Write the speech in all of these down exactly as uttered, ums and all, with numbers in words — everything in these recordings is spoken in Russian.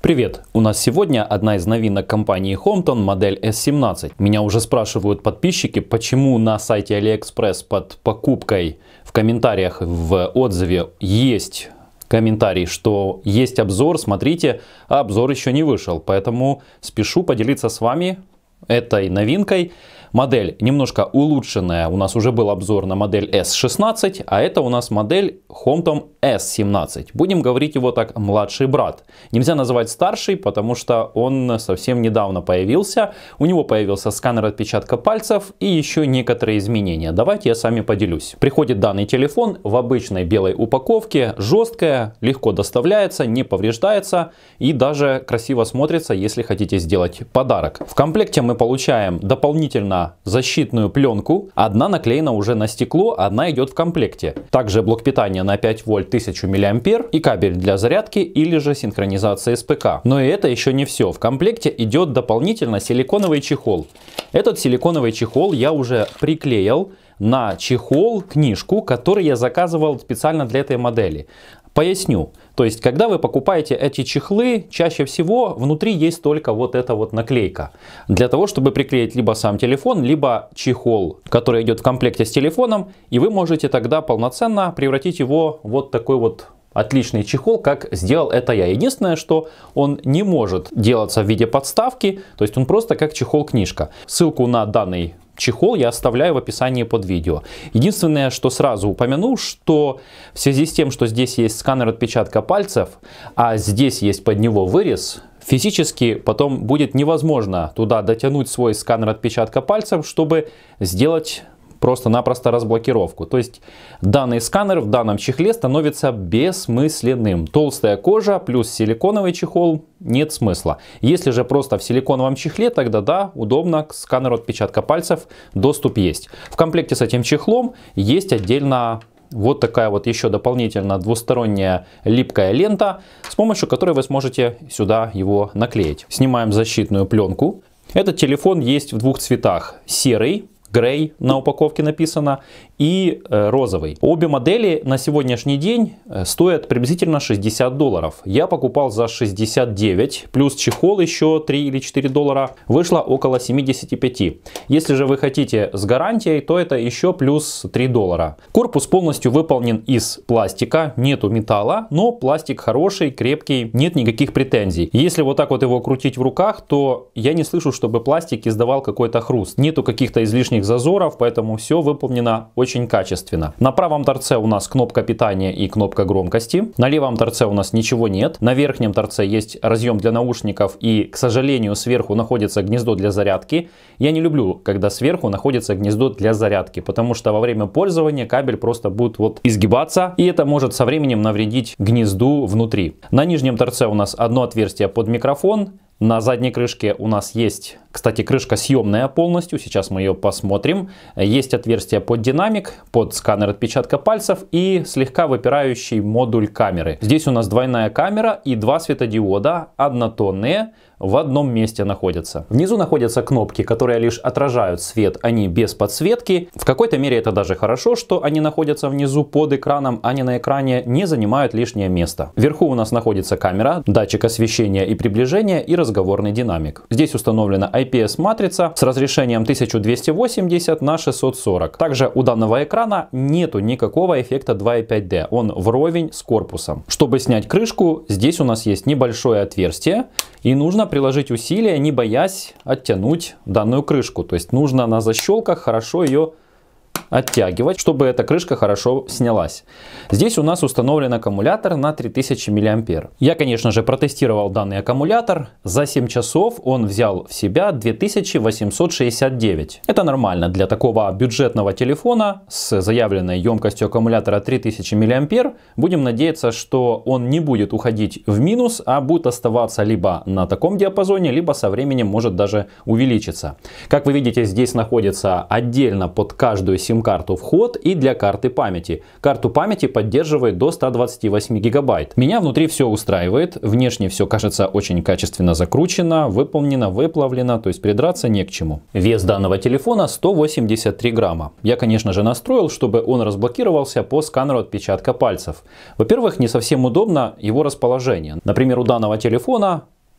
Привет! У нас сегодня одна из новинок компании Hometon, модель эс семнадцать. Меня уже спрашивают подписчики, почему на сайте AliExpress под покупкой в комментариях в отзыве есть комментарий, что есть обзор, смотрите, а обзор еще не вышел. Поэтому спешу поделиться с вами этой новинкой. Модель немножко улучшенная, у нас уже был обзор на модель эс шестнадцать, а это у нас модель Hometon эс семнадцать. Будем говорить его так, младший брат. Нельзя называть старший, потому что он совсем недавно появился. У него появился сканер отпечатка пальцев и еще некоторые изменения. Давайте я с вами поделюсь. Приходит данный телефон в обычной белой упаковке, жесткая, легко доставляется, не повреждается и даже красиво смотрится, если хотите сделать подарок. В комплекте мы получаем дополнительно защитную пленку. Одна наклеена уже на стекло, одна идет в комплекте. Также блок питания на пять вольт тысяча миллиампер и кабель для зарядки или же синхронизации с ПК. Но и это еще не все. В комплекте идет дополнительно силиконовый чехол. Этот силиконовый чехол я уже приклеил на чехол книжку, который я заказывал специально для этой модели. Поясню. То есть, когда вы покупаете эти чехлы, чаще всего внутри есть только вот эта вот наклейка. Для того, чтобы приклеить либо сам телефон, либо чехол, который идет в комплекте с телефоном. И вы можете тогда полноценно превратить его в вот такой вот отличный чехол, как сделал это я. Единственное, что он не может делаться в виде подставки, то есть он просто как чехол-книжка. Ссылку на данный чехол я оставляю в описании под видео. Единственное, что сразу упомяну, что в связи с тем, что здесь есть сканер отпечатка пальцев, а здесь есть под него вырез, физически потом будет невозможно туда дотянуть свой сканер отпечатка пальцев, чтобы сделать просто-напросто разблокировку. То есть данный сканер в данном чехле становится бессмысленным. Толстая кожа плюс силиконовый чехол, нет смысла. Если же просто в силиконовом чехле, тогда да, удобно, к сканеру отпечатка пальцев доступ есть. В комплекте с этим чехлом есть отдельно вот такая вот еще дополнительно двусторонняя липкая лента, с помощью которой вы сможете сюда его наклеить. Снимаем защитную пленку. Этот телефон есть в двух цветах: серый, грей на упаковке написано, и э, розовый. Обе модели на сегодняшний день стоят приблизительно шестьдесят долларов. Я покупал за шестьдесят девять, плюс чехол еще три или четыре доллара. Вышло около семидесяти пяти. Если же вы хотите с гарантией, то это еще плюс три доллара. Корпус полностью выполнен из пластика, нету металла, но пластик хороший, крепкий, нет никаких претензий. Если вот так вот его крутить в руках, то я не слышу, чтобы пластик издавал какой-то хруст. Нету каких-то излишних зазоров, поэтому все выполнено очень качественно. На правом торце у нас кнопка питания и кнопка громкости. На левом торце у нас ничего нет. На верхнем торце есть разъем для наушников и, к сожалению, сверху находится гнездо для зарядки. Я не люблю, когда сверху находится гнездо для зарядки, потому что во время пользования кабель просто будет вот изгибаться, и это может со временем навредить гнезду внутри. На нижнем торце у нас одно отверстие под микрофон. На задней крышке у нас есть, кстати, крышка съемная полностью, сейчас мы ее посмотрим. Есть отверстие под динамик, под сканер отпечатка пальцев и слегка выпирающий модуль камеры. Здесь у нас двойная камера и два светодиода, однотонные, в одном месте находятся. Внизу находятся кнопки, которые лишь отражают свет, они без подсветки. В какой-то мере это даже хорошо, что они находятся внизу под экраном, а не на экране, не занимают лишнее место. Вверху у нас находится камера, датчик освещения и приближения и разговорный динамик. Здесь установлена ай пи эс матрица с разрешением тысяча двести восемьдесят на шестьсот сорок. Также у данного экрана нету никакого эффекта два и пять дэ, он вровень с корпусом. Чтобы снять крышку, здесь у нас есть небольшое отверстие и нужно приложить усилия, не боясь оттянуть данную крышку. То есть нужно на защелках хорошо ее оттягивать, чтобы эта крышка хорошо снялась. Здесь у нас установлен аккумулятор на три тысячи миллиампер. Я, конечно же, протестировал данный аккумулятор. За семь часов он взял в себя две тысячи восемьсот шестьдесят девять. Это нормально для такого бюджетного телефона с заявленной емкостью аккумулятора три тысячи миллиампер. Будем надеяться, что он не будет уходить в минус, а будет оставаться либо на таком диапазоне, либо со временем может даже увеличиться. Как вы видите, здесь находится отдельно под каждую сим-карту вход и для карты памяти. Карту памяти поддерживает до ста двадцати восьми гигабайт. Меня внутри все устраивает. Внешне все кажется очень качественно закручено, выполнено, выплавлено, то есть придраться не к чему. Вес данного телефона сто восемьдесят три грамма. Я, конечно же, настроил, чтобы он разблокировался по сканеру отпечатка пальцев. Во-первых, не совсем удобно его расположение. Например, у данного телефона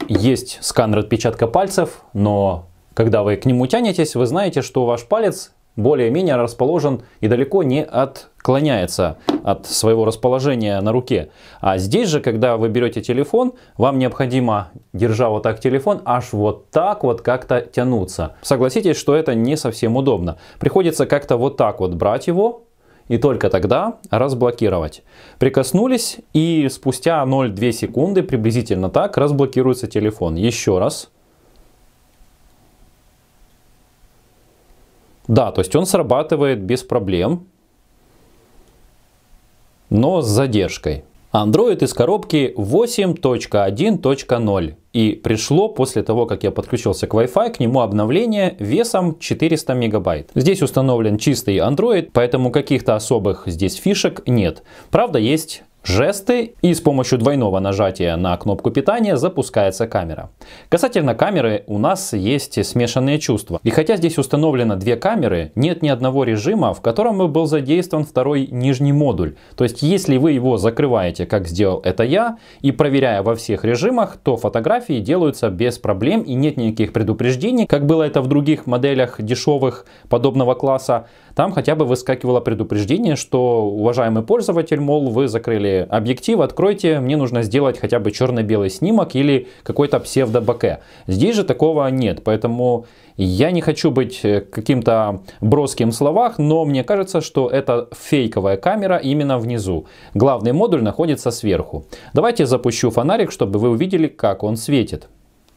есть сканер отпечатка пальцев, но когда вы к нему тянетесь, вы знаете, что ваш палец более-менее расположен и далеко не отклоняется от своего расположения на руке. А здесь же, когда вы берете телефон, вам необходимо, держа вот так телефон, аж вот так вот как-то тянуться. Согласитесь, что это не совсем удобно. Приходится как-то вот так вот брать его и только тогда разблокировать. Прикоснулись, и спустя ноль целых две десятых секунды, приблизительно так, разблокируется телефон. Еще раз. Да, то есть он срабатывает без проблем, но с задержкой. Android из коробки восемь точка один точка ноль. И пришло после того, как я подключился к Wi-Fi, к нему обновление весом четыреста мегабайт. Здесь установлен чистый Android, поэтому каких-то особых здесь фишек нет. Правда, есть жесты, и с помощью двойного нажатия на кнопку питания запускается камера. Касательно камеры, у нас есть смешанные чувства. И хотя здесь установлено две камеры, нет ни одного режима, в котором бы был задействован второй нижний модуль. То есть, если вы его закрываете, как сделал это я, и проверяя во всех режимах, то фотографии делаются без проблем и нет никаких предупреждений, как было это в других моделях дешевых подобного класса. Там хотя бы выскакивало предупреждение, что, уважаемый пользователь, мол, вы закрыли объектив, откройте, мне нужно сделать хотя бы черно-белый снимок или какой-то псевдо-боке. Здесь же такого нет, поэтому я не хочу быть каким-то броским в словах, но мне кажется, что это фейковая камера именно внизу. Главный модуль находится сверху. Давайте запущу фонарик, чтобы вы увидели, как он светит.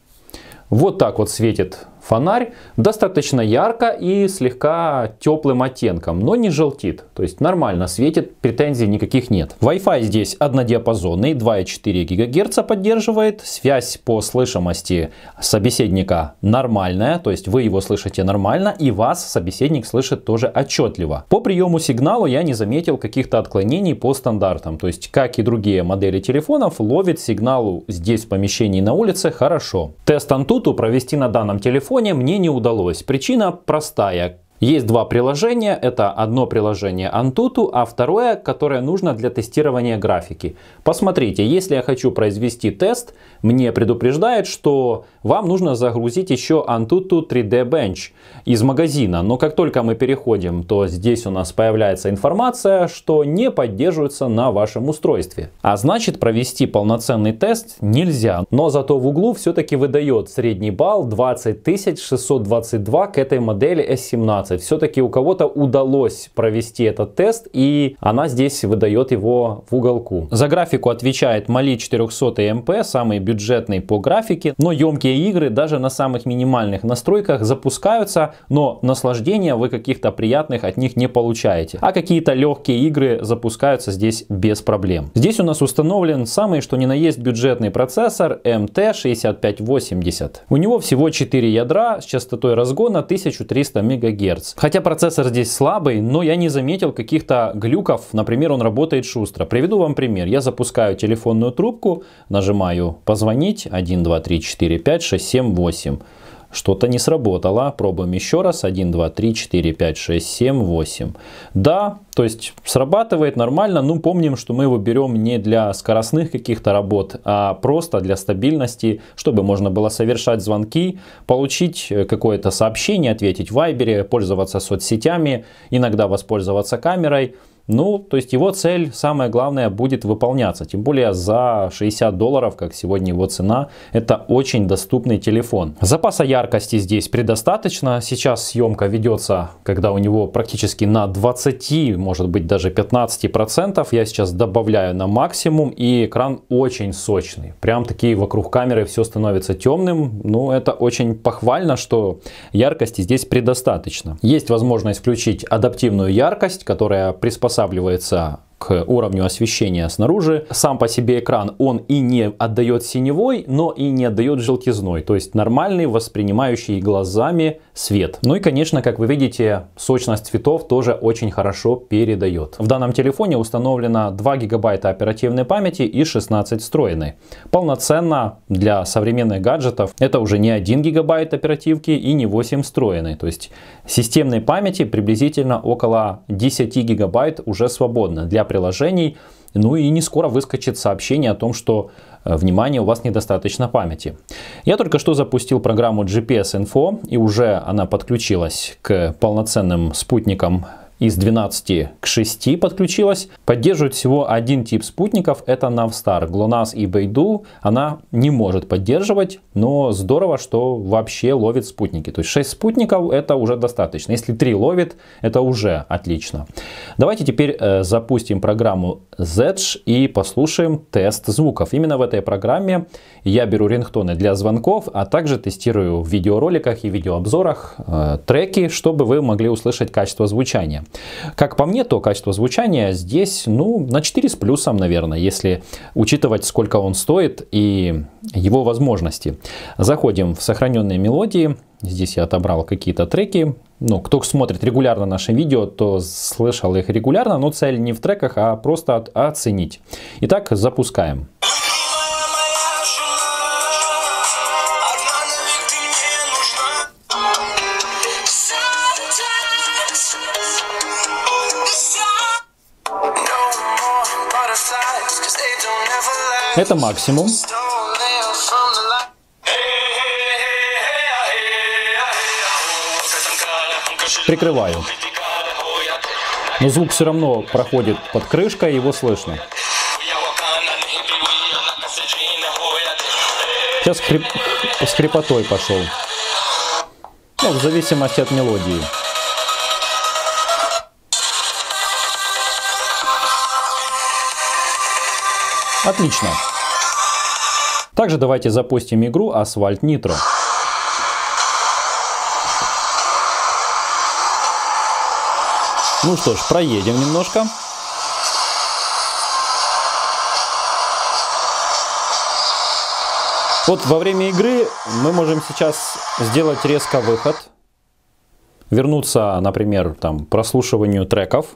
Вот так вот светит фонарь, достаточно ярко и слегка теплым оттенком, но не желтит. То есть нормально светит, претензий никаких нет. Wi-Fi здесь однодиапазонный, два и четыре гигагерца поддерживает. Связь по слышимости собеседника нормальная, то есть вы его слышите нормально и вас собеседник слышит тоже отчетливо. По приему сигнала я не заметил каких-то отклонений по стандартам. То есть, как и другие модели телефонов, ловит сигнал здесь в помещении на улице хорошо. Тест Antutu провести на данном телефоне мне не удалось. Причина простая. Есть два приложения. Это одно приложение Antutu, а второе, которое нужно для тестирования графики. Посмотрите, если я хочу произвести тест, мне предупреждает, что вам нужно загрузить еще Antutu три дэ Bench из магазина. Но как только мы переходим, то здесь у нас появляется информация, что не поддерживается на вашем устройстве. А значит, провести полноценный тест нельзя. Но зато в углу все-таки выдает средний балл двадцать тысяч шестьсот двадцать два к этой модели эс семнадцать. Все-таки у кого-то удалось провести этот тест, и она здесь выдает его в уголку. За графику отвечает Mali четыреста эм пэ, самый бюджетный по графике, но емкие игры даже на самых минимальных настройках запускаются, но наслаждения вы каких-то приятных от них не получаете. А какие-то легкие игры запускаются здесь без проблем. Здесь у нас установлен самый что ни на есть бюджетный процессор эм тэ шестьдесят пять восемьдесят. У него всего четыре ядра с частотой разгона тысяча триста мегагерц. Хотя процессор здесь слабый, но я не заметил каких-то глюков. Например, он работает шустро. Приведу вам пример. Я запускаю телефонную трубку, нажимаю позвонить один, два, три, четыре, пять, шесть, семь, восемь. Что-то не сработало. Пробуем еще раз. один, два, три, четыре, пять, шесть, семь, восемь. Да, то есть срабатывает нормально. Ну, помним, что мы его берем не для скоростных каких-то работ, а просто для стабильности, чтобы можно было совершать звонки, получить какое-то сообщение, ответить в Вайбере, пользоваться соцсетями, иногда воспользоваться камерой. Ну, то есть его цель, самое главное, будет выполняться. Тем более за шестьдесят долларов, как сегодня его цена, это очень доступный телефон. Запаса яркости здесь предостаточно. Сейчас съемка ведется, когда у него практически на двадцати, может быть даже пятнадцати процентов. Я сейчас добавляю на максимум, и экран очень сочный. Прям такие вокруг камеры все становится темным. Ну, это очень похвально, что яркости здесь предостаточно. Есть возможность включить адаптивную яркость, которая приспосабливается к уровню освещения снаружи. Сам по себе экран, он и не отдает синевой, но и не отдает желтизной. То есть нормальный, воспринимающий глазами свет. Ну и, конечно, как вы видите, сочность цветов тоже очень хорошо передает. В данном телефоне установлено два гигабайта оперативной памяти и шестнадцать встроенной. Полноценно для современных гаджетов это уже не один гигабайт оперативки и не восемь встроенной. То есть системной памяти приблизительно около десяти гигабайт уже свободно для приложений. Ну и не скоро выскочит сообщение о том, что внимание, у вас недостаточно памяти. Я только что запустил программу джи пи эс инфо, и уже она подключилась к полноценным спутникам. Из двенадцати к шести подключилась. Поддерживает всего один тип спутников, это Navstar. глонасс и Beidou она не может поддерживать, но здорово, что вообще ловит спутники. То есть шесть спутников это уже достаточно. Если три ловит, это уже отлично. Давайте теперь э, запустим программу Zedge и послушаем тест звуков. Именно в этой программе я беру рингтоны для звонков, а также тестирую в видеороликах и видеообзорах э, треки, чтобы вы могли услышать качество звучания. Как по мне, то качество звучания здесь, ну, на четыре с плюсом, наверное, если учитывать, сколько он стоит и его возможности. Заходим в сохраненные мелодии. Здесь я отобрал какие-то треки. Ну, кто смотрит регулярно наши видео, то слышал их регулярно, но цель не в треках, а просто оценить. Итак, запускаем. Это максимум. Прикрываю. Но звук все равно проходит под крышкой, его слышно. Сейчас хрип... с хрипотой пошел. Ну, в зависимости от мелодии. Отлично. Также давайте запустим игру Asphalt Nitro. Ну что ж, проедем немножко. Вот во время игры мы можем сейчас сделать резко выход. Вернуться, например, там, к прослушиванию треков.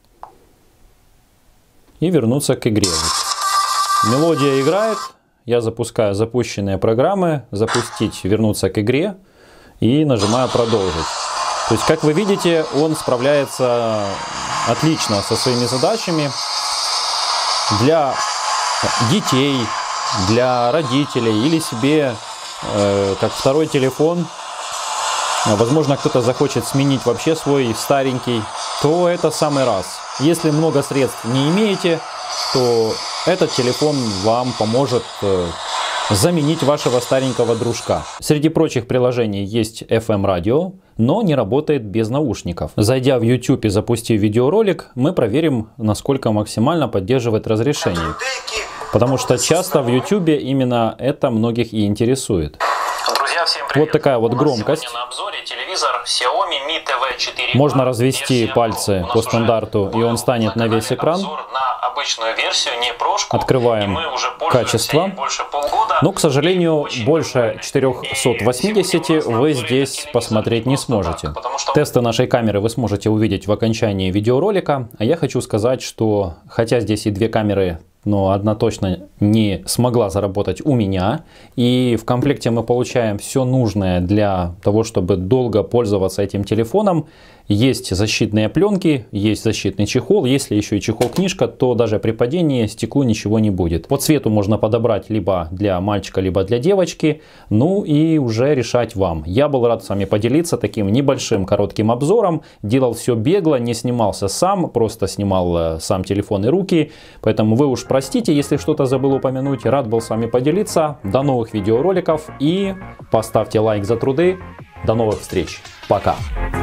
И вернуться к игре. Мелодия играет, я запускаю запущенные программы, запустить, вернуться к игре и нажимаю продолжить. То есть, как вы видите, он справляется отлично со своими задачами. Для детей, для родителей или себе э, как второй телефон. Возможно, кто-то захочет сменить вообще свой старенький, то это самый раз. Если много средств не имеете, то этот телефон вам поможет э, заменить вашего старенького дружка. Среди прочих приложений есть эф эм радио, но не работает без наушников. Зайдя в YouTube и запустив видеоролик, мы проверим, насколько максимально поддерживает разрешение. Потому что часто в YouTube именно это многих и интересует. Друзья, всем привет. Вот такая вот громкость. На обзоре телевизор Xiaomi Mi ти ви четыре. Можно развести пальцы по стандарту, и он станет на весь экран. На обычную версию, не прошку. Открываем качество. Но, к сожалению, больше четырёхсот восьмидесяти вы здесь посмотреть не сможете. Тесты нашей камеры вы сможете увидеть в окончании видеоролика. А я хочу сказать, что хотя здесь и две камеры, но одна точно не смогла заработать у меня. И в комплекте мы получаем все нужное для того, чтобы долго пользоваться этим телефоном. Есть защитные пленки, есть защитный чехол. Если еще и чехол-книжка, то даже при падении стеклу ничего не будет. По цвету можно подобрать либо для мальчика, либо для девочки. Ну и уже решать вам. Я был рад с вами поделиться таким небольшим коротким обзором. Делал все бегло, не снимался сам, просто снимал сам телефон и руки. Поэтому вы уж простите, если что-то забыл упомянуть. Рад был с вами поделиться. До новых видеороликов и поставьте лайк за труды. До новых встреч. Пока.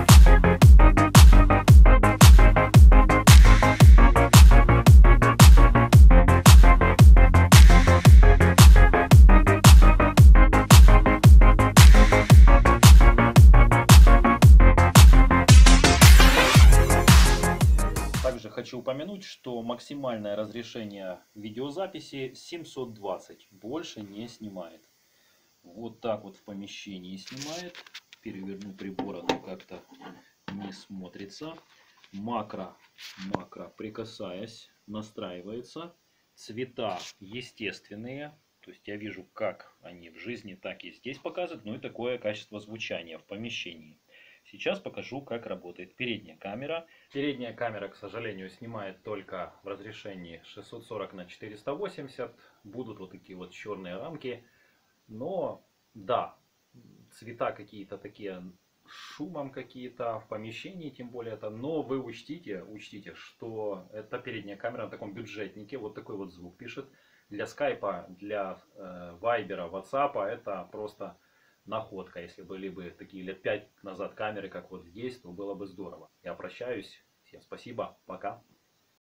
Также хочу упомянуть, что максимальное разрешение видеозаписи семьсот двадцать, больше не снимает. Вот так вот в помещении снимает. Переверну прибор, оно как-то не смотрится. Макро, макро, прикасаясь, настраивается. Цвета естественные. То есть я вижу, как они в жизни, так и здесь показывают. Ну и такое качество звучания в помещении. Сейчас покажу, как работает передняя камера. Передняя камера, к сожалению, снимает только в разрешении шестьсот сорок на четыреста восемьдесят. Будут вот такие вот черные рамки. Но, да, цвета какие-то такие, шумом какие-то в помещении, тем более это. Но вы учтите, учтите, что это передняя камера на таком бюджетнике. Вот такой вот звук пишет. Для скайпа, для э, вайбера, ватсапа это просто находка. Если были бы такие лет пять назад камеры, как вот здесь, то было бы здорово. Я прощаюсь. Всем спасибо. Пока.